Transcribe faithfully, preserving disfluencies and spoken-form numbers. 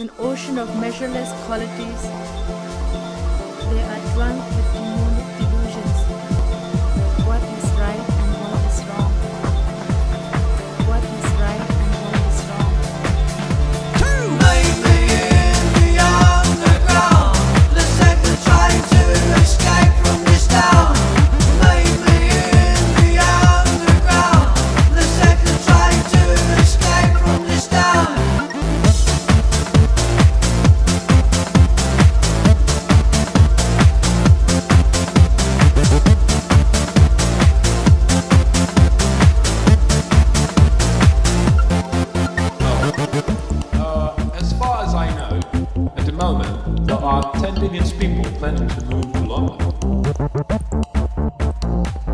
An ocean of measureless qualities. They are drunk with demonic delusions. What is right and what is wrong? What is right and what is wrong? Maybe in the underground, the second trying to escape from this town. Maybe in the underground, the second trying to escape from this town. At the moment, there are ten billion people planning to move to London.